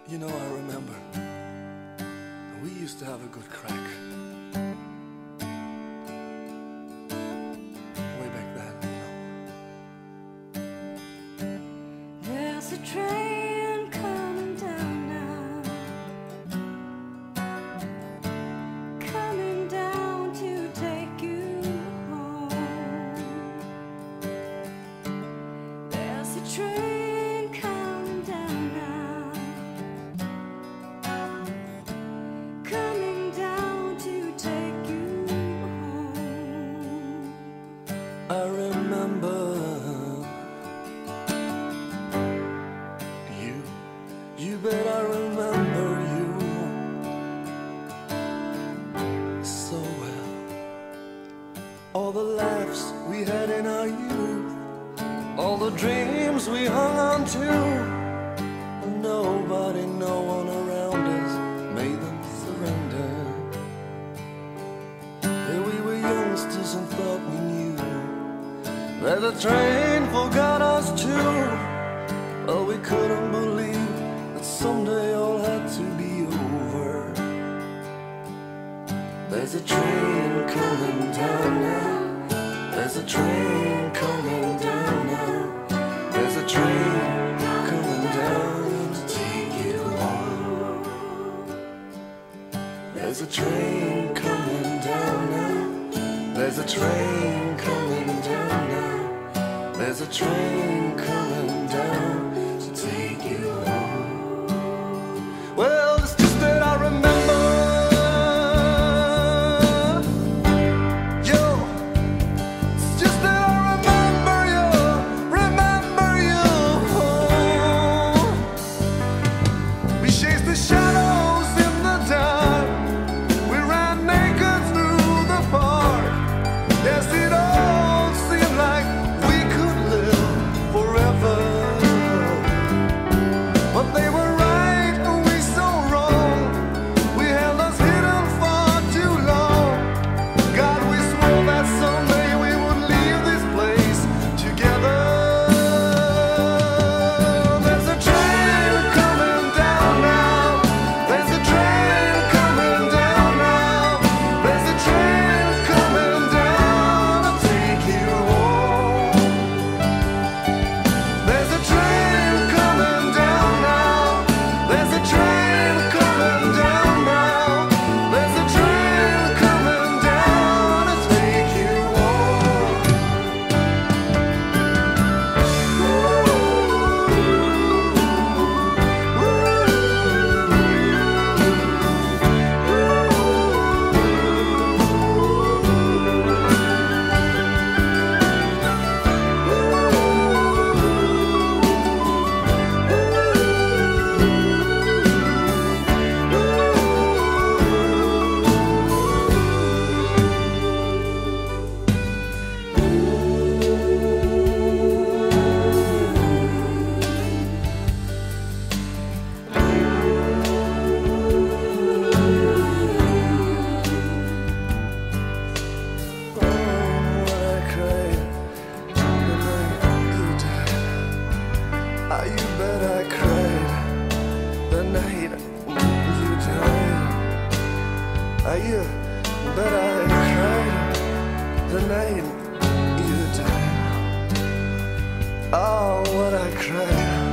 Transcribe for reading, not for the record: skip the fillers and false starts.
You know, I remember we used to have a good crack way back then, There's a train coming down now, coming down to take you home. There's a train coming down now, coming down to take you home. I remember you bet I remember you so well. All the laughs we had in our youth, all the dreams we hung on to. Nobody, no one around us made them surrender. Yeah, we were youngsters and thought we knew that the train forgot us too. Well, we couldn't believe that someday all had to be over. There's a train coming down now. There's a train coming down now. There's a train coming down to take you home. There's a train coming down now. There's a train coming down now. There's a train coming down to take you home. Well, it's just that I remember you. It's just that I remember you, remember you. We chased the shadows in the dark. We ran naked through the park. Yes, it all seemed like we could live forever. But they were right and we so wrong. We held us hidden for too long. God, we swore that someday we would leave this place together. There's a train coming down now. There's a train coming down now. There's a train coming down to take you home. There's a train coming down now. There's a train coming down now. There's a train coming down to take you home. You bet I cried the night you died. You bet I cried the night you died. Oh, what I cried.